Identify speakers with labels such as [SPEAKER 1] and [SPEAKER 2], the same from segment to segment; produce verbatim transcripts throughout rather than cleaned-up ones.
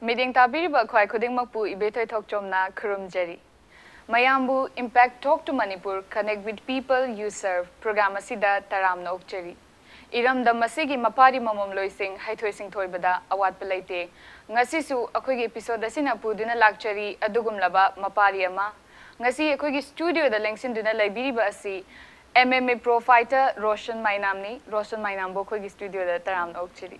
[SPEAKER 1] Meeting tabiriba khwai khudingmakpu Ibethoi Thokchomna khurumjari. Mayambu Impact Talk to Manipur connect with people you serve program asida taramna okchari. Iramda masigi mapari mamam loising haithoi sing thoibada awat palaite. Ngasisu akhoigi episode asina puduna lakchari adugumlaba mapari ama. Ngasi akhoigi studio da lengsinduna laibiriba asi M M A Pro Fighter Roshan Mainam ni Roshan Mainam bo akhoigi studio da taramna okchari.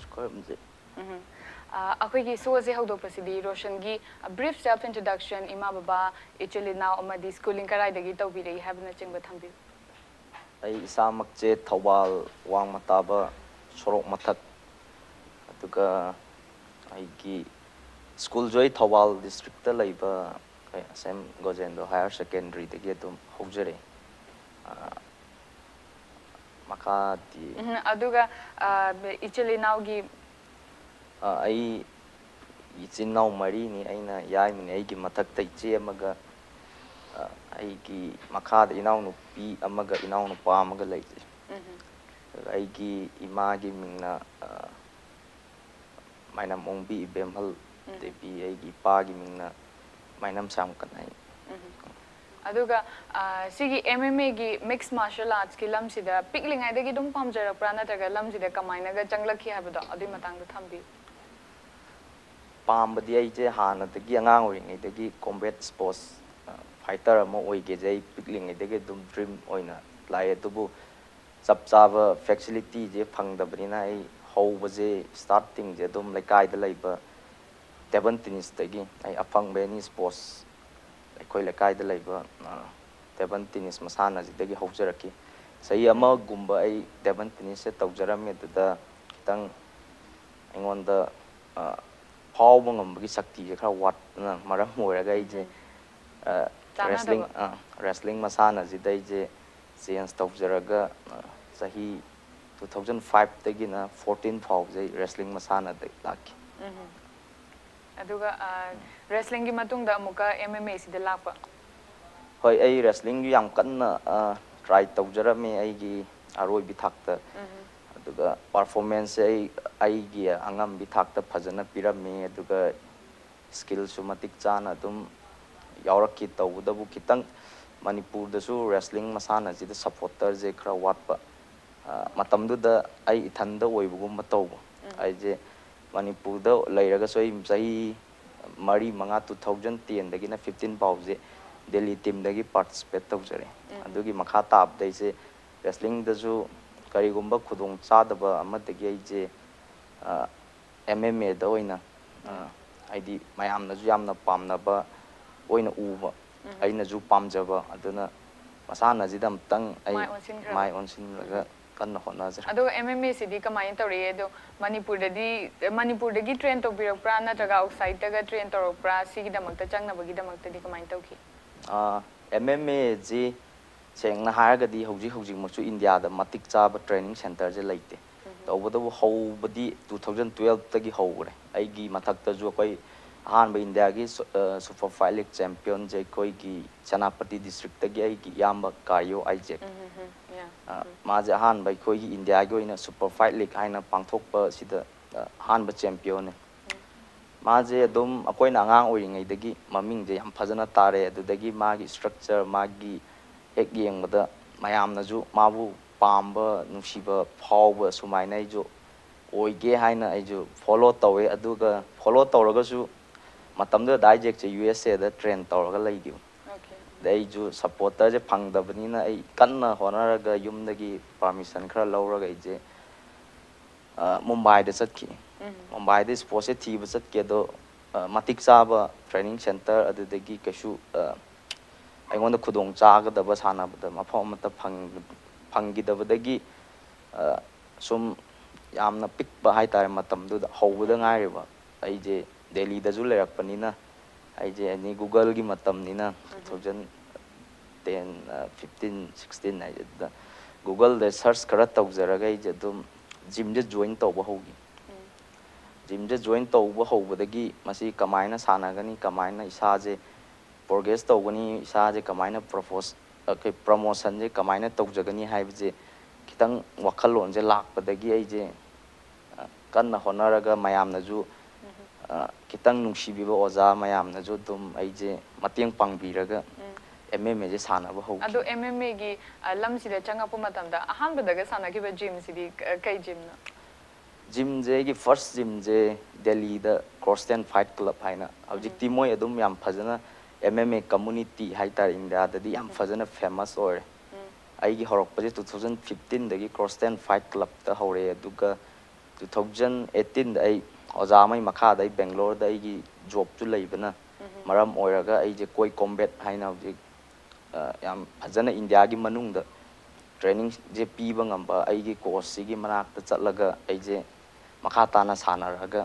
[SPEAKER 1] Akhoi so se hawdo pasidi Roshan gi a brief self introduction ima baba actually now amadi schooling karai dagi tawbiri habna chingba thambi
[SPEAKER 2] ai isamak che thawal wang mataba sorok mathak atuga ai gi school joy thawal district ta laiba kai asem gojendo higher secondary dagi dum hojare maka di
[SPEAKER 1] aduga actually now gi
[SPEAKER 2] ai ichin nau mari ni aina yai min ai gi mathak tai che amaga ai gi makha da inau nu pi amaga inau nu pa amaga lai ai gi ima gi mingna mainam ongbi bemhal de pi ai gi pa gi mingna mainam sam kanai
[SPEAKER 1] aduga sigi M M A gi mixed martial arts ki lam sida pikling ai dagi dum pamjara prana taga lam sida kamaina ga changlakhi habada adi matang da thambi
[SPEAKER 2] Pam badi ai je hana dagi angang ori ngai dagi combat sports fighter amo oi ge jai pikling ngai dagi dum dream oina lai atubu chap chaba facility je phang da bani na ai how baje starting je dum lai kai da lai ba table tennis dagi ai afang be ni sports ai khoi lai kai da lai ba table tennis masana ji dagi how jaraki sai ama gumba ai table tennis se tawjaram me da kitang aingon da Paul bangam bagi sakti je khara wat na maram moiraga ije wrestling wrestling masana ji dai je chance tawjaraga sahi two thousand five tagi na fourteen faw je wrestling masana dai laki
[SPEAKER 1] aduga wrestling gi matung da amuka M M A si de lakpa
[SPEAKER 2] hoi ai wrestling gi yam kanna try tawjarame ai gi aroi bi thakta aduga performance ai ai gi angam bi thakta phajana pirame aduga skill su matik chana dum yaurakki tawdabu kitang Manipur da su wrestling masana ji da supporter je khra watpa matam du da ai ithanda oibugum mataw ai je Manipur da lairaga soi sai mari manga two thousand ten dagi na fifteen baw je Delhi team dagi participate tawjare adugi makha tab dai je wrestling da su karigumba khudong chadaba amadagi ai je M M A da oina aidi mayamna ju yamna pamnaba oina uba aina ju pamjaba aduna masana jidam tang ai mai onsin laga kanna hona jar
[SPEAKER 1] ado M M A sidi kamai tawri edo Manipur dadi Manipur dagi train to birak pra na taga outside taga train to pra sigi damakta changna bagi damakta di kamai tawki
[SPEAKER 2] a M M A ji sengna haragadi hauji hauji machu India da matik chaba training center je laite tawbada how badi two thousand twelve tagi howre aigi mathakta ju koi han ba India gi super fight league champion je koi gi Chanapati district tagi aigi yamba kayo aije ma je han ba koi gi India gi oina super fight league haina pangthokpa sida han ba champion ne ma je dum akoi na ngang oi ngai dagi maming je yam phajana tare adu dagi ma gi structure ma gi ek yengda mayamna ju mabu pamba nusiba phawba sumainai jo oige haina ai jo follow tawe aduga follow tawraga su matamda daijek che U S A da train tawraga laigi okay dai jo supporter je phangdabani na ai kanna honaraga yumdagi permission khara lawraga ije Mumbai da satki Mumbai da sports thi ba satke do matik chaba training center adudagi kashu aingonda khudong chaga da ba sana ba mafam mata phang phangi da badagi sum yamna pick ba hai tar matam du howda ngai ba ai je Delhi da ju lerak panina ai je ani Google gi matam ni na twenty ten fifteen sixteen ai da Google da search kara tawjaraga ai je dum gym je join taw ba hogi gym je join taw ba howdagi masi kamaina sana gani kamaina isa je progress tawgani isa je kamaina propose ke promotion je kamaina tawjagani haibje kitang wakhalon je lakpadagi ai je kanna honaraga mayamna ju kitang nungsibiba oza mayamna jo dum aije mateng pangbiraga M M A je sanaba ho
[SPEAKER 1] ado M M A gi lam sida changa pu matamda ahan badaga sana ki ba gym sidi kai gym na
[SPEAKER 2] gym je gi first gym je Delhi da Crossland Fight Club haina objecti moi adum yam phajana M M A community haitar India da di yam phajana famous or ai gi horok pa twenty fifteen da gi Crossland Fight Club da hore aduga twenty eighteen da ai oza mai makha da Bangalore da ai gi job tu leibana maram oiraga ai je koi combat haina object yam phajana India gi manung da training je piba ngamba ai gi course sigi manak ta chatlaga ai je makha tana sanaraga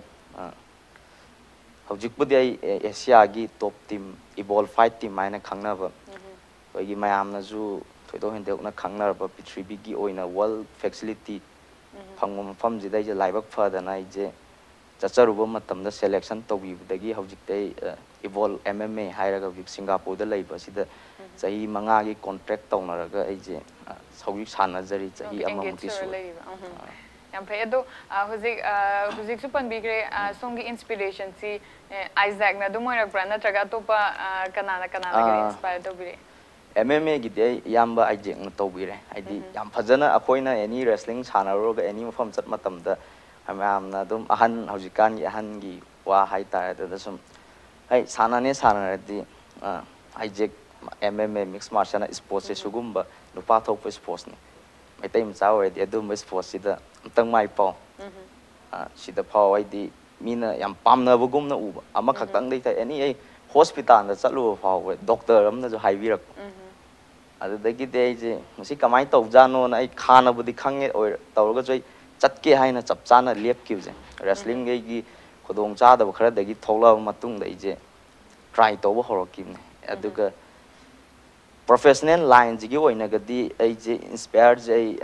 [SPEAKER 2] hojik budi ai Asia gi top team evolve fight team aina khangnaba ai gi mayam na ju thoido hendek na khangnar ba Prithvi gi oina world facility phangom pham ji dai je laibak phada na ai je chacharuba matam da selection tobi dagi hojik dai evolve M M A hairaga hojik Singapore da leiba sida sahi manga gi contract tawnaraga ai je hojik sanajari sahi amamuti su
[SPEAKER 1] yam phai ado hojik hojik su pan bigre song gi inspiration si Isaac na dumoira brand traga topa kanana kanana gi inspire tobire
[SPEAKER 2] M M A gi dai yamba Isaac na tobire aidi yam phajana akoina any wrestling sanaroga any mafam chat matam da amna dum ahan hojikan gi ahan gi wa hai ta da sum ai sanane sanaradi Isaac M M A mixed martial art sports se sugumba nupa thok sports ni mai tai mcha already adum sports sida tang mai pau sida pau ai di mina yam pamna bugum na uba ama khaktang dei tai ani ai hospital da chalu pau doctor am na jo hai birak adu dagi dei je musi kamai tau jano na ai khana budi khange oi tawga joi chatke haina chap chana lep kiu je wrestling ge gi khodong cha da khara dagi thola matung dei je try to bo horokim aduga professional line ji gi oina gadi ai je inspired je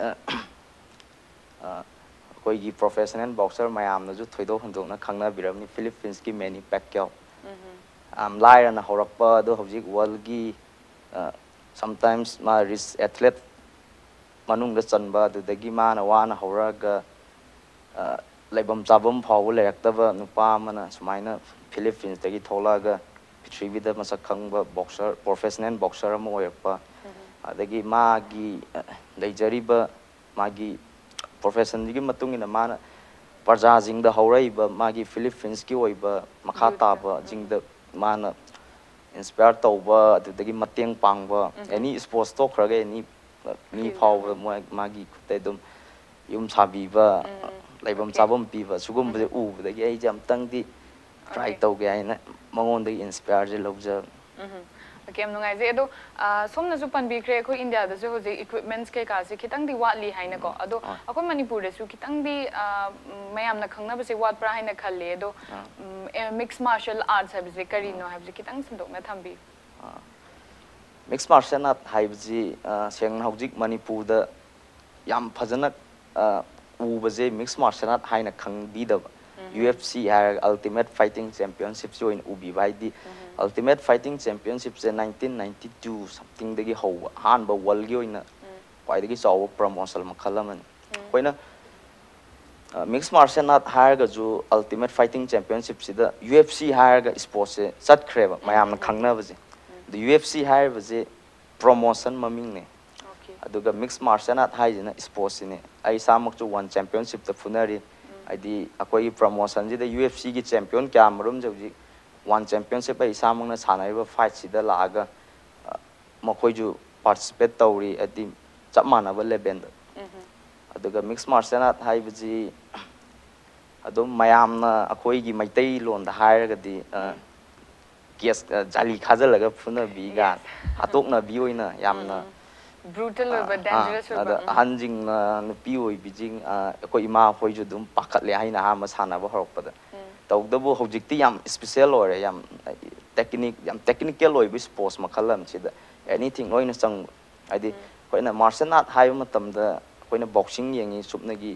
[SPEAKER 2] koi gi professional boxer mayam na ju thoido hondok na khangna biramni Philippines ki Manny Pacquiao am laira na horakpa do hojik world gi sometimes ma risk athlete manung da chanba du dagi ma na wa na horaga laibam chabam phaw lektaba nupa mana sumaina Philippines dagi tholaga Prithvi da masak khangba boxer professional boxer am oyakpa adagi magi leijariba magi profession gi matung ina mana parja jing da haurai ba magi Philippines ki oiba makha ta ba jing da mana inspire tauba adagi mateng pangba any sports talk raga any ni phaw magi kutai dum yum sabi ba laibam chabam pi ba sugum ba u dagi ai jam tang di try tau ge ai na mangon dagi inspire je lobja
[SPEAKER 1] okay am nungai je ado somna su pan bi kre ko India da jo je equipments ke ka se kitang di watli haina ko ado ako Manipur de su kitang di mayam na khangna ba se wat pra haina khalle ado mixed martial arts have je kari no have je kitang sindok na thambi
[SPEAKER 2] mixed martial art have je seng hojik Manipur da yam phajana u ba je mixed martial art haina khang bi da U F C har Ultimate Fighting Championship jo in ubi bai di Ultimate Fighting Championship je nineteen ninety-two something dagi ho han ba world gi oina pai dagi chaw promotion makhalaman koina mixed martial art har ga jo Ultimate Fighting Championship sida U F C har ga sports se sat khreba mayam na khangna ba je the U F C har ba je promotion maming ne aduga mixed martial art hai jena sports ne ai samak chu one championship ta funari aidi akoi promotion ji da U F C gi champion kya marum jauji one championship ai samang na sanai ba fight sida laga makoi ju participate tawri adi chap mana ba level da aduga mixed martial art hai biji adum mayam na akoi gi maitai lon da hai ga di kes jali khajalaga phuna bi ga atok na bi oina yamna
[SPEAKER 1] brutal but dangerous
[SPEAKER 2] ada hanjing na nupi oi bijing ko ima hoi ju dum pakhat le haina ha ma sana ba horok pada tawdabu hojikti yam special ore yam technique yam technical oi bi sports makhalam chida anything oina sang adi koina martial art hai matam da koina boxing yengi supna gi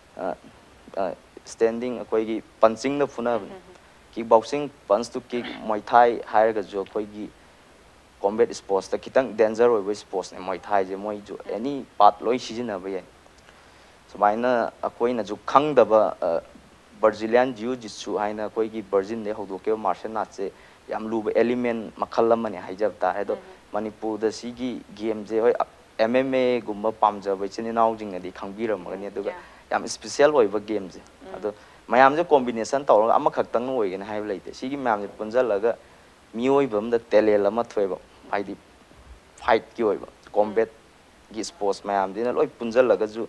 [SPEAKER 2] standing koi gi punching na phuna kickboxing punch to kick muay thai hai ga jo koi gi combat sports ta kitang danger oi sports ne muay thai je moi ju any part loi sijina ba ye sumaina akoi na ju khang da ba Brazilian Jiu Jitsu haina koi gi Brazil de hodo ke martial arts se yam luba element makhal lamani haijab ta hedo Manipur da sigi game je hoi M M A gumba pamja bai chini naw jing di khangbiram ngani aduga yam special oi ba game je ado mayam je combination tawra ama khaktang oi gen hai leite sigi mayam je punjalaga mioi bam da telel ama thweba haidi fight ki oi ba combat gi sports mayam dina loi punjalaga ju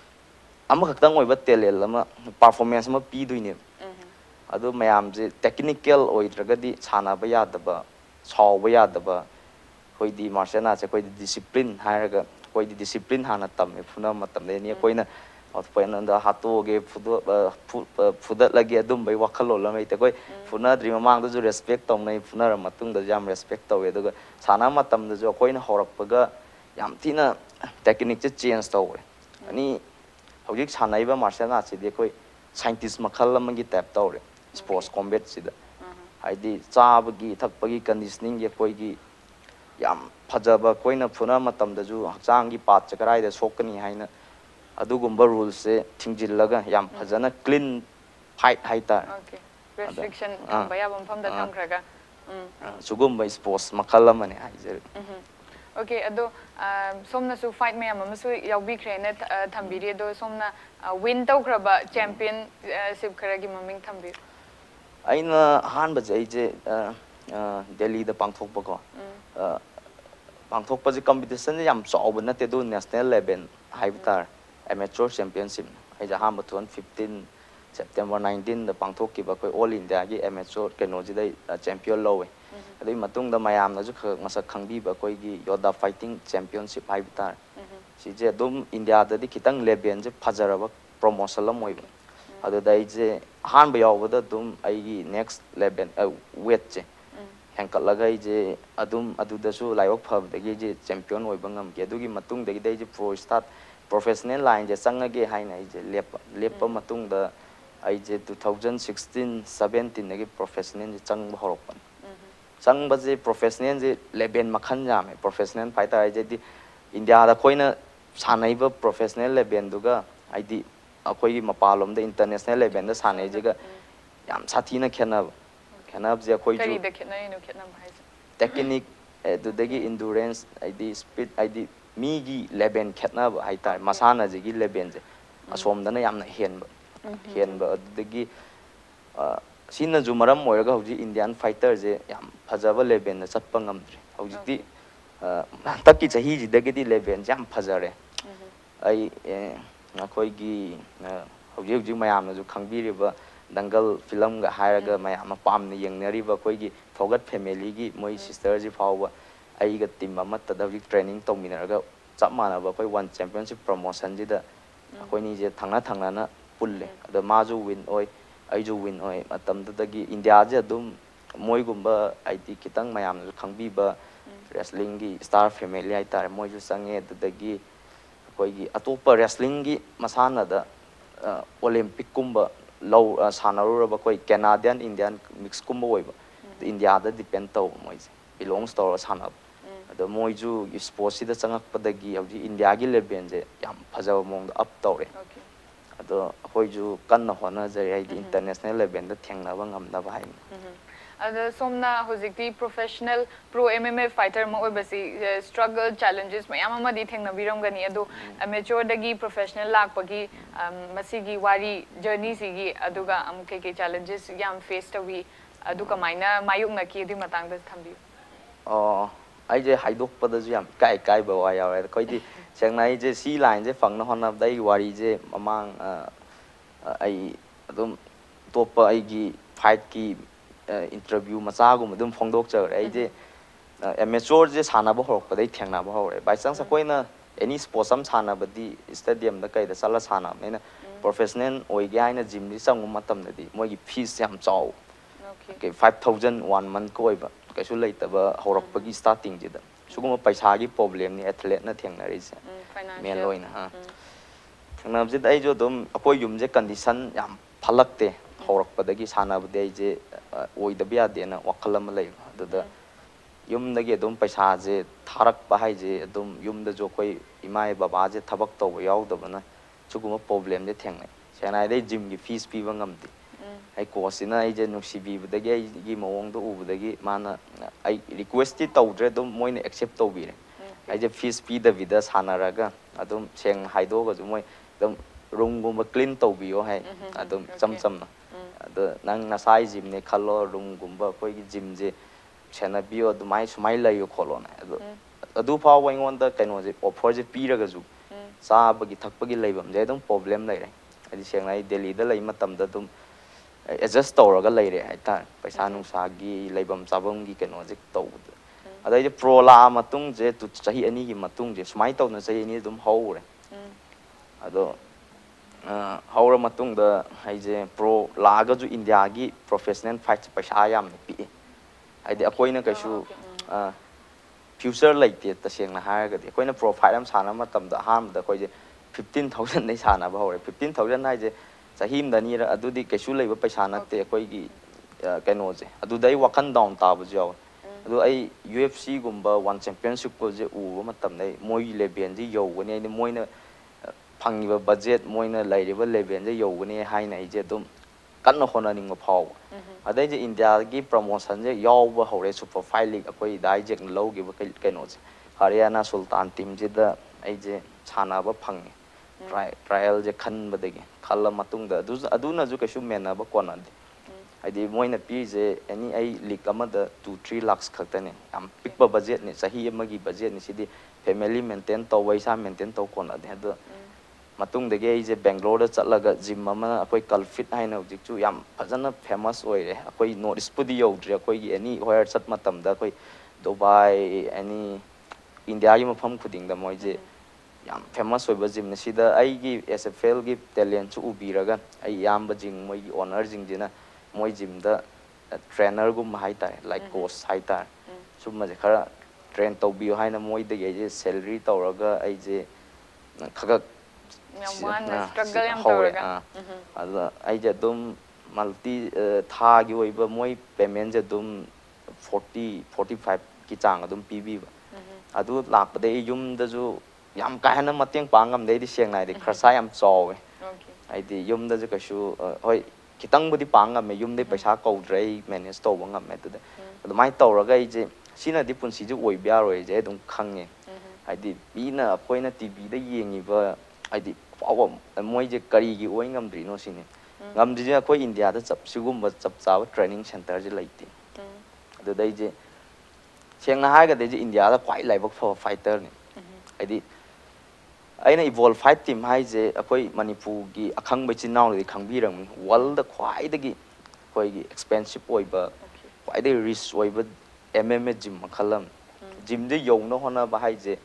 [SPEAKER 2] ama khaktang oi ba telel ama performance ma pi duine ado mayam je technical oi dragadi chana ba yadaba chaw ba yadaba koi di martial arts koi di discipline hairaga koi di discipline hana tamme phuna matam de ni koi na outpoint da hato ge fudo fudat lagi adum bai wakhalo la mai te koi phuna dri mamang da ju respect tong nei phuna ra matung da jam respect taw e da sana matam da jo koi na horak paga yam thina technique che change taw ani hojik sanai ba martial arts de koi scientist makhal lam gi tap taw re sports combat sida haidi chab gi thak pagi conditioning ge koi gi yam phajaba koina phuna matam da ju hakchang gi pat chakarai da sokani haina adugumba rules se thingjillaga yam phajana clean fight haita
[SPEAKER 1] okay restriction baya bam pham da thamkhraga
[SPEAKER 2] sugumba sports makhala mane haijer
[SPEAKER 1] okay ado somna su fight me am su yawbi krene thambiri do somna win tawkraba championship khara gi maming thambi
[SPEAKER 2] aina han ba jai je Delhi da pangthok ba ko pangthok pa ji competition yam chawba na te do national level haitar amateur championship ai ja ham two thousand fifteen September nineteen da pangthok ki ba koi all India gi amateur keno ji dai champion lowe adai matung da mayam na ju masak khangbi ba koi gi yoda fighting championship haitar si je dum India da di kitang level je phajaraba promotion lam oi adu dai je han ba yaw da dum ai gi next level weight je hengkat lagai je adum adu da su laiok phab da ge champion oi bangam ge du gi matung da gi dai je pro start professional line je sanga ge hai nai je lep lep matung da ai je twenty sixteen seventeen da gi professional je chang ba horok pan chang ba je professional je level makhan jam professional fighter ai je di India da koina sanai ba professional level du ga ai di akoi gi mapalom da international level da sanai je ga yam sathi na khena khanab je koi ju technique du dagi endurance id speed id mi gi level khatna ba haitar masana je gi level je asom dana yamna hen ba hen ba dagi sina ju maram moiraga hoji Indian fighter je yam phajaba level na chatpa ngamdre hoji ti takki chahi ji dagi di level jam phajare ai nakoi gi hoji hoji mayam na ju khangbiri ba dangal film ga hairaga mayam pam ni yengnari ba koi gi thogat family gi moi sister ji fawa ai ga team ama ta da training to minaraga chap mana ba koi one championship promotion ji da koi ni je thangna thangna na pulle da ma ju win oi ai ju win oi matam da gi India je dum moi gumba ai ti kitang mayam ju khangbi ba wrestling gi star family ai tar moi ju sange da gi koi gi atopa wrestling gi masana da olympic kumba low sanaru ba koi Canadian Indian mix kumba oi ba India da depend to moi belongs to sanab the moi ju sports da changak padagi hoji India gi level je yam phajaw mong up to re ado hoi ju kan na hona je ai international level da thengna ba ngam da bai
[SPEAKER 1] ada somna hojikti professional pro M M A fighter ma oi basi struggle challenges mayam ama di thengna biram gani ado amateur dagi professional lak pagi masigi wari journey sigi aduga am ke ke challenges yam face to we adu kamaina mayuk na ki di matang da thambi
[SPEAKER 2] oh ai je haidok pa da ju yam kai kai ba wa ya koi di chang nai je si line je phang na hona dai wari je mamang ai adum topa ai gi fight ki interview macha gum dum phongdok char ai je amateur je sana ba horok pa dai thengna ba hore by chance koina any sports am sana ba di stadium da kai da sala sana mena professional oi ga ina gym ni sang matam da di moi gi fees yam chaw okay five thousand one month ko ba kai su lei ta ba horok pa gi starting je da sugum paisa gi problem ni athlete na thengna ri se me loina ha thengna je dai jo dum akoi yum je condition yam phalak te horok pa da gi sana ba dai je oi da bia de na wakal am lei da da yum da ge dum paisa je tharak ba hai je dum yum da jo koi imai baba je thabak to yaw da ba na sugum problem je thengnai senai dai gym gi fees pi ba ngam ti ai course na ai je nusibi budagi ai gi mawong do ubudagi mana ai request ti tawdre dum moina accept tawbire ai je fees pi da vida sanaraga adum seng haido ga moi dum room gumba clean tawbiyo hai adum cham cham na ado nang nasai gym ne khallo room gumba koi gi gym je chena biyo dumai sumai layo kholo na ado adu fa wa ngon da kaino je offer je pi raga ju sa ba gi thak pa gi leibam je dum problem lai re ai seng lai delhi da lai matam da dum adjust tawraga leire hai ta paisa nung sa gi leibam chabam gi kaino je taw adai je pro la matung je tu chahi ani gi matung je sumai taw na chahi ani dum hau re ado haura matung da hai je pro la ga ju india gi professional fight paisa yam pi ai de akoina kaisu future laite ta seng na ha ga de akoina pro fight am sana matam da ham da koi je fifteen thousand nei sana ba hore fifteen thousand hai je sahim da ni ra adu di kaisu leiba paisa na te koi gi kaino je adu dai wakan down ta bu jaw adu ai U F C gumba one championship ko je u matam nei moi level ji yo gani ni moina phangiba budget moina lairiba level je yo gani hai nai je dum kanna hona ning ma phaw adai je india gi promotion je yaw ba hore super fight league akoi dai je lo gi ba kaino je haryana sultan team je da ai je chana ba phangi trial je khan ba degi khala matung da adu na ju kaisu mena ba kona de adi moina pi je any ai league ama da two three lakhs khaktane am pikba budget ne sahi ama gi budget ni sidi family maintain to waisa maintain to kona de adu matung de ge je bangalore da chatlaga gym ama akoi kalfit haina hojik chu yam phajana famous oi re akoi notice pudi yo dre akoi gi any where chat matam da akoi dubai any india gi mafam khuding da moi je yam famous oi ba gym ne sida ai gi S F L gi talent chu ubiraga ai yam ba jing moi gi owner jing jina moi gym da trainer gum hai ta like coach hai ta sum ma je khara train to bi haina moi de ge je salary tawraga ai je khaga
[SPEAKER 1] Yamana struggle yam tawraga
[SPEAKER 2] ada ai je dum multi tha gi oi ba moi payment je dum forty forty-five ki chang adum pi bi ba adu lak pa de yum da ju yam ka hana mateng pangam de di seng nai de kharsa yam chaw ai di yum da ju ka shu hoi kitang budi pangam me yum de paisa ko drai manage to bangam me tu de adu mai tawraga ai je sina di punsi ju oi bya roi je dum khange ai di bi na koina T V da yengi ba ai di paw moi je kari gi oi ngam dri no sini ngam dri na koi india da chap sigum ba chap chaw training center je laiti adu dai je seng na ha ga de je india da kwai lai bak fighter ni ai di aina evolve fight team hai je akoi manipur gi akhang bai chin naw ri khangbi rang world da khwai da gi koi gi expensive oi ba kwai da risk oi ba M M A gym khalam gym de yo no hona ba hai je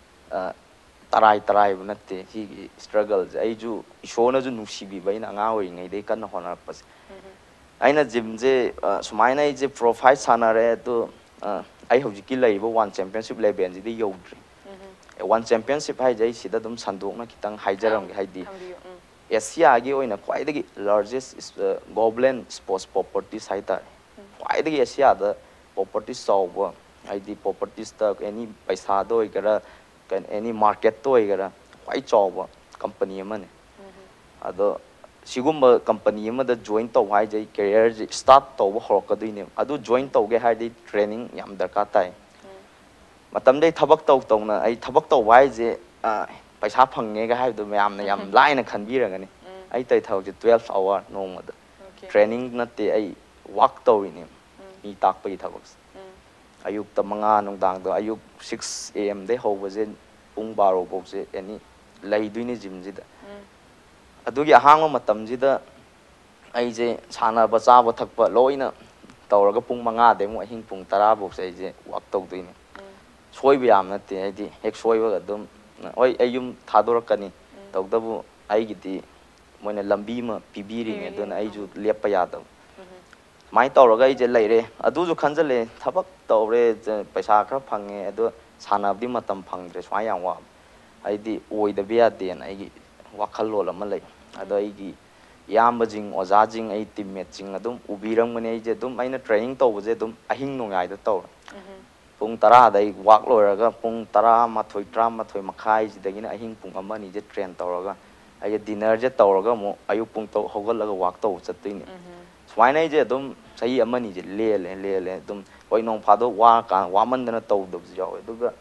[SPEAKER 2] tarai tarai bu natte hi gi struggle je ai ju ishona ju nusibi bai na nga oi ngai dei kan hona pas aina gym je sumai nai je pro fight sana re to ai hoji ki lai ba one championship level ji de yo one championship hai jai sida dum sanduk na kitang haijaram gi haidi asia gi oina kwai da gi largest goblin sports property site kwai da gi asia da property saw haidi property stock any paisa do igara kan any market to igara kwai chaw company ama ne ado sigumba company ama da join to hai jai career start to horka duine adu join to ge hai di training yam darka tai matam dei thabak taw taw na ai thabak taw wai je paisa phange ga hai du mayam na yam lai na khan bi ra gani ai tai thau je twelve hour no ma da training na te ai walk taw ni mi tak pai thabak ayuk ta manga nong dang do ayuk six A M dei ho ba je pung baro bok je ani lai du ni gym ji da adu gi hang ma matam ji da ai je sana ba cha ba thak ba loina tawra ga pung manga de mo hing pung tara bok je je walk taw du ni soi bi am na te ai di ek soi ba dum oi ayum thador kani taw da bu ai gi ti moina lambi ma pibiri ne don ai ju lepa ya da mai tawra ga ai je lai re adu ju khanjal le thabak taw re paisa khra phange adu sana bi matam phang re swai yang wa ai di oi da bia de na ai gi wakhal lo la ma lai adu ai gi yam ba jing oza jing ai teammate jing adum ubirang mane ai je dum aina training taw je dum ahing no ngai da taw pung tara dai walk loiraga pung tara mathoi tram mathoi makhai jidagina ahing pung ama ni je train tawraga ai dinner je tawraga mo ayuk pung to hogalaga walk to chatini suai nei je dum sai amani je le le le le dum oi nong phado wa ka wa man dana tau dub jaw duga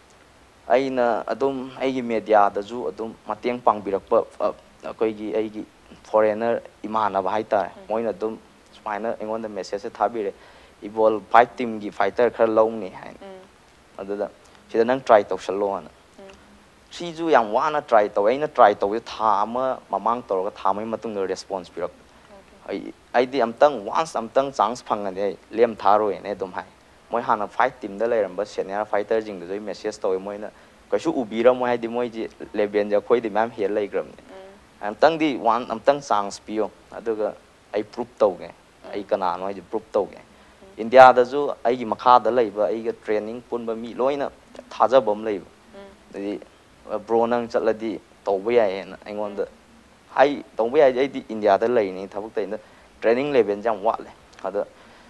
[SPEAKER 2] aina adum aigi media da ju adum mateng pangbirak pa koi gi aigi foreigner imana ba haita moina dum suaina engon da message thabire ibol fight team gi fighter khar long ni hain aduda sida nang try to shallo ana si ju yang wana try to aina try to tha ma mamang to ga tha mai matung da response pirak ai ai di amtang once amtang chance phanga de lem tharo ne dum hai moi hana fight team da lai ramba senior fighter jing da joi message to moi na ka su ubira moi di moi ji leben ja khoi di mam hel lai gram ne amtang di one amtang chance pio aduga ai proof to ge ai kana no ai proof to ge India da ju ai gi makha da lai ba ai ga training pun ba mi loina thaja bom lai ba di bro nang chatladi to ba ya na ai ngon da hai to ba ya ai di India da lai ni thabuk tai na training level jam wa le ada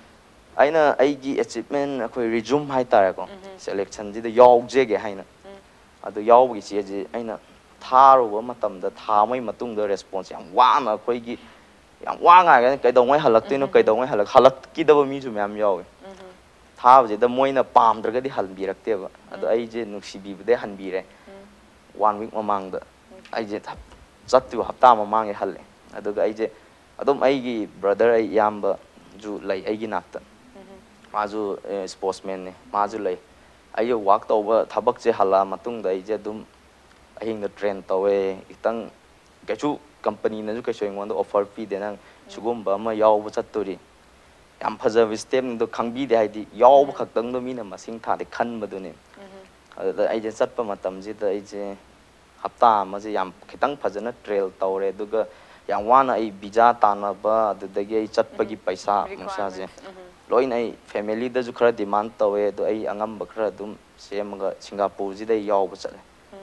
[SPEAKER 2] aina ai gi achievement akoi resume hai ta ko selection ji da yaw je ge hai na adu yaw gi che ji aina tharu ba matam da tha mai matung da response yam wa na khoi gi yang wa nga ga kai dong mai halak tin no kai dong mai halak halak ki da ba mi ju myam yaw tha je da moina pam dra ga di hal bi rak te ba adu ai je nuksi bi de han bi re one week mamang da ai je thap chat tu hapta mamang e hal le adu ga ai je adum ai gi brother ai yamba ju lai ai gi nakta ma ju sportsman ne ma ju lai ai yo work to ba thabak je hala matung da ai je dum ahing da train to we itang ka chu company na ju ka showing one offer fee de nang sugum ba ma yaw ba chat turi yam phaja wi step do khangbi de ai di yaw ba khak tang do mi na masing tha de khan ba do ne ada ai je chat pa matam ji da ai je hapta ma je yam khitang phajana trail to re duga yang wana ai visa tana ba adagi ai chatpa gi paisa mangsa je loin ai family da ju khara demand tawe do ai angam ba khara dum semaga Singapore ji dai yaw ba chale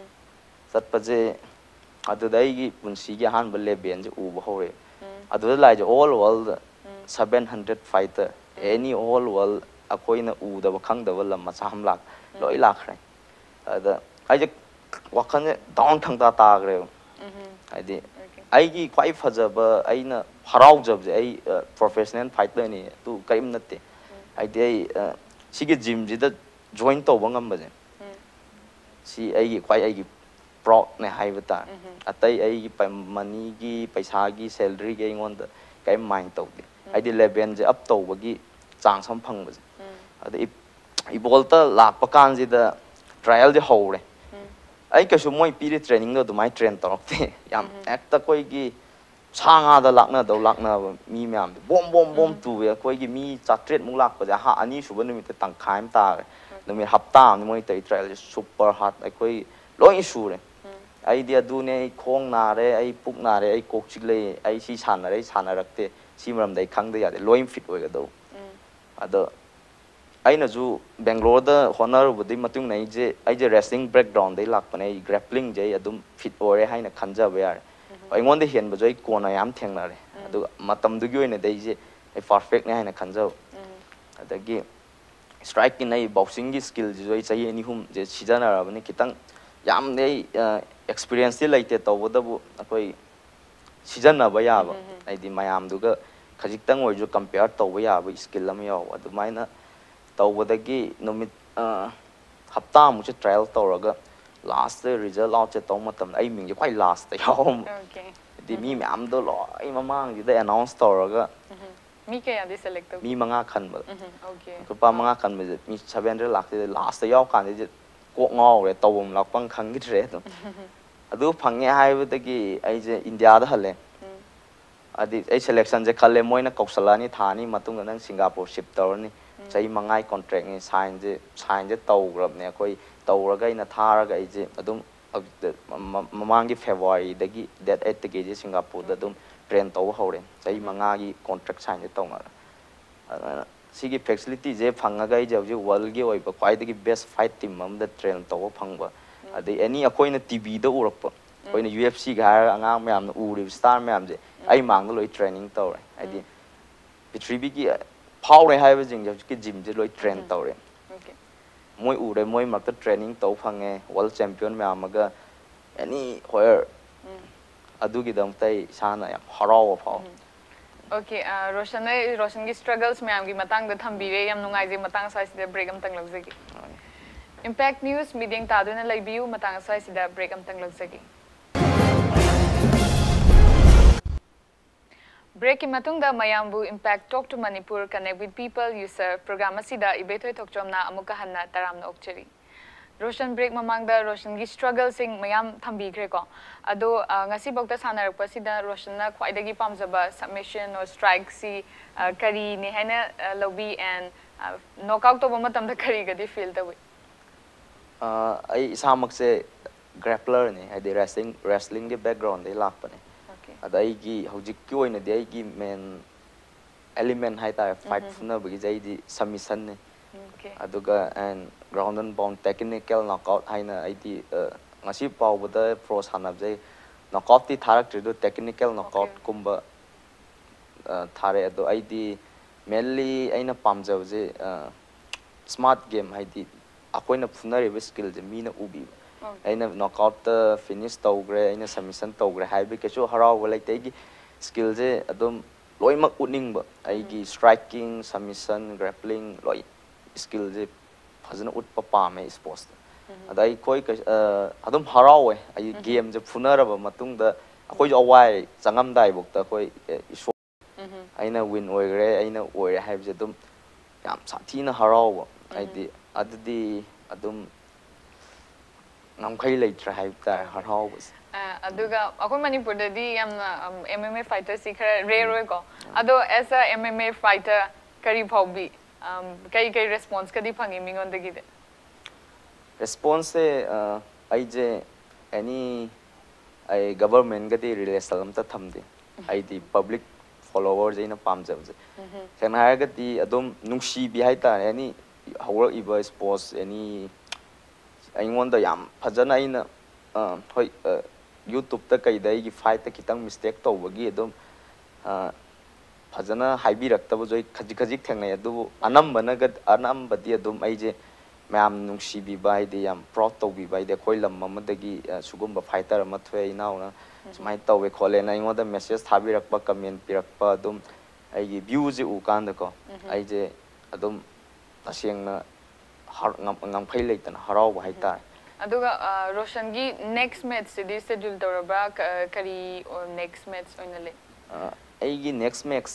[SPEAKER 2] chatpa je adu dai gi punsi gi han ba le ben je u ba hore adu lai je all world seven hundred fighter any all world akoi na u da ba khang da wala ma sam lak loi lak khrai ada ai je wakhan down thang ta ta gre ai di ai gi khwai phajaba aina harau jab je ai professional fighter ni tu kaim natte ai dei si gi gym ji da join to bangam ba je si ai gi khwai ai gi pro ne hai bata atai ai gi money gi paisa gi salary gi ngon da kai mind to di ai di level je up to ba gi chang sam phang ba je ade i bolta lak pa kan ji da trial je ho re ai ka su moi pi training do mai train to te yam ekta koi gi changa da lakna do lakna mi myam bom bom bom tu ya koi gi mi chatret mung lak pa ja ha ani su ban mi te tang khaim ta no mi hapta ni moi te trial super hard ai koi loi su re ai dia du ne khong na re ai puk na re ai kok chik le ai si san na re san na rak te si maram dai khang da ya de loi fit oi ga do ado aina ju Bangalore da honor budi matung nai je ai je wrestling background dai lak panai grappling je adum fit ore haina khanja ba yar ai ngon de hian ba joi kona yam theng na re adu matam du gi oina dai je ai perfect ne haina khanja adagi strike in ai boxing gi skill je joi chai ani hum je sijana ra bani kitang yam nei experience ti laite to boda bu akoi sijana ba ya ba ai di mayam du ga khajik tang oi ju compare to ba ya ba skill am yaw adu maina tawdagi numit hapta mu che trial tawraga last result out che taw matam ai ming je kwai last ta yom
[SPEAKER 1] okay
[SPEAKER 2] di mi am do lo ai mamang ji da announce tawraga
[SPEAKER 1] mi ke ya di select to
[SPEAKER 2] mi manga khan ba
[SPEAKER 1] okay
[SPEAKER 2] ko pa manga khan me mi seven hundred lakh de last ta yaw kan je ko ngaw re tawum lak pang khang gi tre to adu phangye hai bu ta gi ai je India da hale adi ai selection je khalle moina kausalani thani matung nang Singapore ship tawni chai mangai contract ni sign je sign je taw grab ne koi taw raga ina thara ga je adum mamang gi February dagi that eight ge je Singapore da dum train taw hore chai manga gi contract sign je taw ma sigi facility je phanga ga je je world gi oi ba kwai dagi best fight team mam da train taw phangba adi any akoina T V da urak pa koina U F C ga anga myam na uri star myam je ai mang loi training taw re adi Pitribi gi power hai ba jing ki gym je loi train taw re
[SPEAKER 1] okay
[SPEAKER 2] moi u re moi mak ta training taw phange world champion me amaga any where adu gi dam tai sana ya harau phau
[SPEAKER 1] Okay, uh, Roshan, Roshan ki struggles में आमगी matang द थम्बीरे यम नुंगाई जे matang साइज दे break am tang लग्जगी. Impact News meeting तादु न लाइबियु matang साइज दे break am tang लग्जगी. Break in matungda mayambu Impact Talk to Manipur connect with people you serve program asida Ibethoi Thokchom na amuka hanna taram na okcheri. Roshan break mamangda Roshan gi struggle sing mayam thambigre ko ado ngasi bokta sanarpa sida Roshan na khwaidagi pamjaba submission or strike si kari ni haina lobby and knockout to bama tamda kari gadi feel the way
[SPEAKER 2] uh ai isamak se grappler ni ai wrestling wrestling ge background de lakpa ni ada ai gi hojik ki oina de ai gi main element hai ta fight funa bagi jai di submission ni aduga and ground and pound technical knockout haina ai di ngasi pau bada pro sanab jai knockout ti tharak tri do technical knockout kumba thare ado ai di mainly aina pamjab je smart game hai di akoina funari be skill je mina ubi aina knockout ta finish tawgre aina submission tawgre hai be kechu haraw lai tai gi skill je adum loimak uning ba ai gi striking submission grappling loi skill je phajana utpa pame sports adai koi adum haraw ai game je funara ba matung da akoi awai changam dai bok ta koi aina win oigre aina oire hai je dum yam sathina haraw ba ai di addi adum namkai leitra hai ta haraw ba
[SPEAKER 1] aduga akoi manipur da di yam M M A fighter si khara rare ko ado as a M M A fighter kari phaubi um kai kai response kadi phangi mingon da gi de
[SPEAKER 2] response se ai je any ai government gadi relation ta thamde ai di public followers ina pamjab je sena ha gadi adum nungsi bi hai ta any hawra iba sports any aingon da yam phajana ina hoi YouTube ta kai dai gi fight ta kitang mistake to bagi adum phajana haibirak ta boi khaji khaji thengnai adu anam bana gad anam badi adum ai je mayam nungsi bi bai de yam proud to bi bai de khoi lam mamadagi sugumba fighter ma thwe inaw na smai to we khole na ingo da message thabirak pa comment pirak pa adum ai gi view je u kan da ko ai je adum taseng na har ngam ngam khai leitan haraw ba hai ta
[SPEAKER 1] aduga Roshan gi next match se schedule toraba kari or next match oina le
[SPEAKER 2] ai gi next match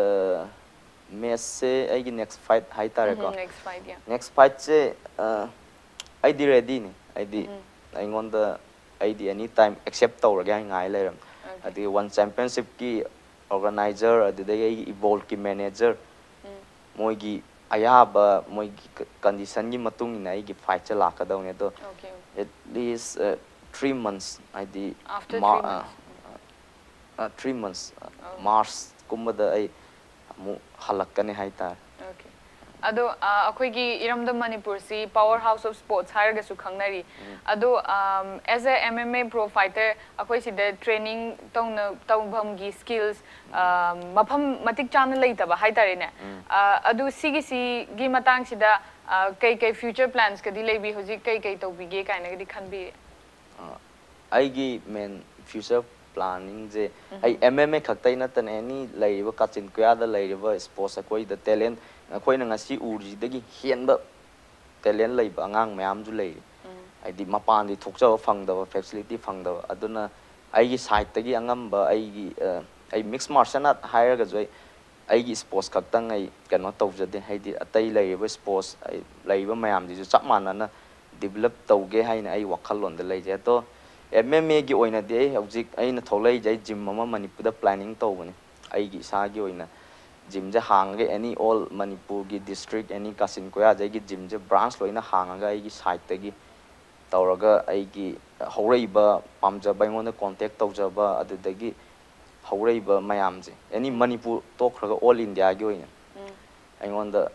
[SPEAKER 2] match se ai gi next fight hai ta ko
[SPEAKER 1] next fight yeah
[SPEAKER 2] next fight se ai di ready ni ai di ai ngon da ai di anytime accept tawra ga ngai leram adi one championship ki organizer adi da ai evolve ki manager moi gi ayaba moi gi condition gi matung ina ai gi fight cha laka daw ne to at least three months ai di
[SPEAKER 1] after three months
[SPEAKER 2] uh three months March kumba da ai mu halakane hai ta
[SPEAKER 1] okay ado akoi gi iramda Manipur si powerhouse of sports har ga su khangnari ado as a M M A pro fighter akoi si the training tong na tawbam gi skills mafam matik chana leitaba hai tare ne ado sigi si gi matang sida kai kai future plans ka di lebi hoji kai kai tawbige kaina ga di khanbi
[SPEAKER 2] ai gi main future planning je ai M M A khaktai na tan any laiba kachin kya da laiba sports akoi the talent akoi na ngasi uri dagi hienba talent laiba angang mayam ju lei ai di mapan di thokja phangda facility phangda aduna ai gi side tagi angamba ai gi ai mix martial art hire ga joi ai gi sports khaktang ai kano tawjade hai di atai laiba sports ai laiba mayam di ju chap manana develop tawge haina ai wakhalon da leije to M M A gi oina de hojik aina tholai jai gym mama Manipur da planning tawbani ai gi sa gi oina gym je hang ge any all Manipur gi district any kasin koya jai gi gym je branch loina hang ga ai gi side ta gi tawraga ai gi haureiba pamja ba ngona contact tawjaba adu da gi haureiba mayam je any Manipur tokhraga all India gi oina ai ngonda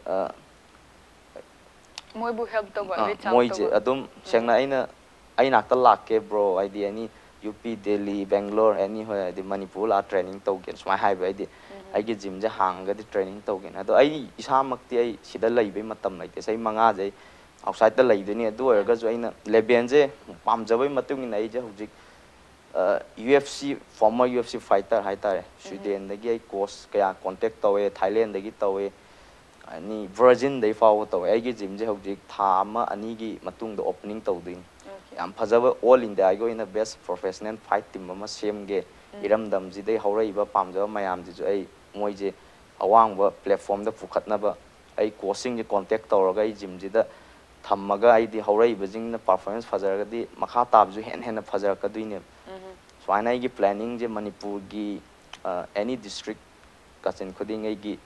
[SPEAKER 1] moi bu help tawba reach out
[SPEAKER 2] moi je adum sengna aina ai nak ta lak ke bro ai di ani U P Delhi Bangalore any hoy di Manipur la training to gen smai hai bai di ai gi gym ja hang ga di training to gen ado ai isa mak ti ai sida lai bai matam lai te sai manga jai outside ta lai de ni adu er ga jo aina leben je pam ja bai matung ni ai je hujik U F C former U F C fighter haitare Sweden dagi ai coach kaya contact tawe Thailand dagi tawe ani Virgin dai fawo tawe ai gi gym je hojik tha ama ani gi matung da opening tawdin yam phajaba all India go in a best professional fight team ama semge iram dam ji dai haurai ba pamja mayam ji ai moi je awang ba platform da phukhatna ba ai coaching ji contact tawraga ai gym ji da thammaga ai di haurai ba jing na performance phajaraga di makha tab ju hen hen phajar ka duine so ana gi planning je Manipur gi any district kachen khuding ai gi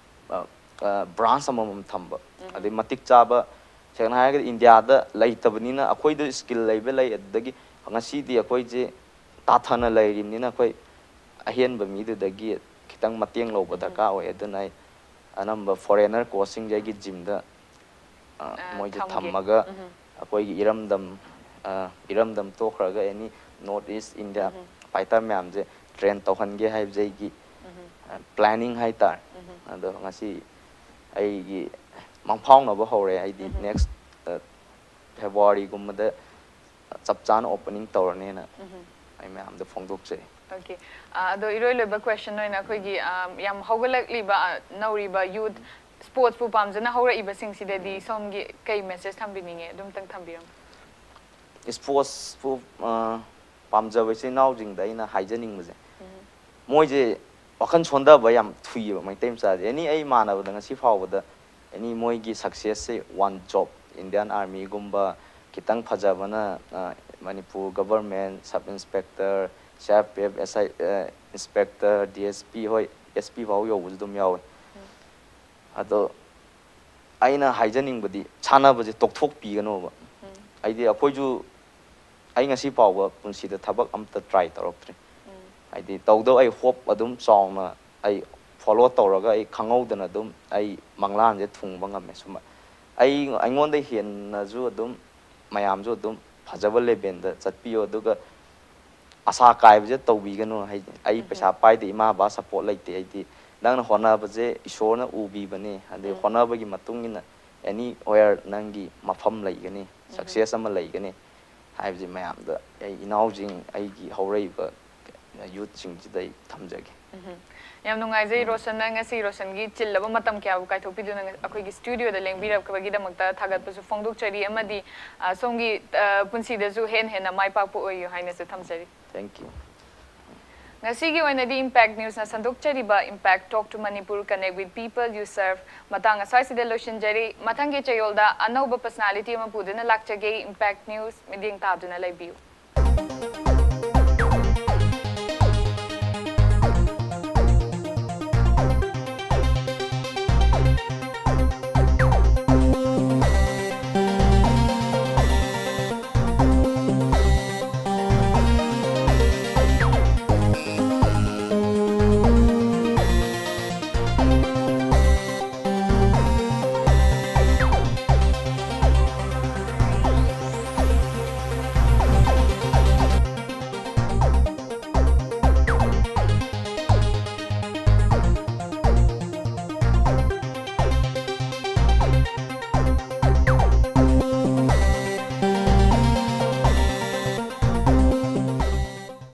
[SPEAKER 2] branch amam thamba adi matik chaba sengna ha India da lai tabnina akoi do skill level lai adagi ngasi di akoi je ta thana lai rimnina akoi ahien ba mi de dagi kitang mateng lo ba daka oi adunai anamba foreigner coaching je gi gym da moi je thammaga akoi gi iramdam iramdam to khraga any north east India fighter myam je train tohan ge hai je gi planning hai tar ado ngasi ai gi mangphang na ba hore ai di next February gum da chap chan opening torne na ai myam da phongdok che
[SPEAKER 1] okay ado iroi leba question no na khoi gi yam hogalak liba nauri ba youth sports pu pam jana hora iba sing si de di som gi kai message thambini nge dum tang thambiram
[SPEAKER 2] sports pu pam jawe se naw jing da ina haijaning muje moi je wakhan chonda ba yam thui ba mai tem sa ani ai mana ba da ngasi phaw da any moi gi success se one job Indian Army gumba kitang phajabana Manipur government sub inspector chef S I inspector D S P hoi S P baw yo dum yaw ado aina haijaning badi chana baje tokthok pi gano ba ai di apoi ju ai ngasi paw ba punsi da thabak amta try tarok ai di tawdo ai hope adum song na ai follow tawraga ai khangau dana dum ai manglan je thung banga me suma ai aingon da hian na ju dum mayam ju dum phajaba level da chatpiyo duga asa kai je tawbi gano ai ai paisa pai de ima ba support laite ai di nang na hona ba je ishor na ubi bane ade hona ba gi matung ina any where nangi mafam lai gani success ama lai gani hai je mayam da ai inau jing ai gi haurai ba youth sing ji dai thamjage
[SPEAKER 1] yam nungai jai Roshan na ngasi Roshan gi chillaba matam kya bu kai thopi du na akoi gi studio da lengbirab ka gi da makta thagat pa su phongduk chari amadi songi punsi da ju hen hen na mai pak pu oyu haina se thamjari
[SPEAKER 2] thank you
[SPEAKER 1] ngasi gi oina di impact news na sanduk chari ba impact talk to Manipur connect with people you serve matang asai sida loshin jari matang ge chayol da anau ba personality ma pu de na lakchage impact news miding tab du na lai biu